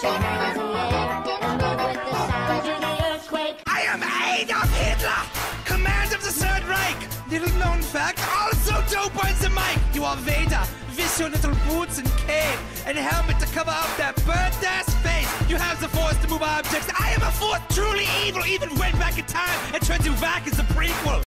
Put your hands in the air, get on board with the sound of the earthquake. I am Adolf Hitler, command of the Third Reich. Little known fact, also dope on the mic. You are Vader, with your little boots and cape and helmet to cover up that burnt-ass face. You have the force to move objects. I am a force truly evil, even went back in time and turned you back as a prequel.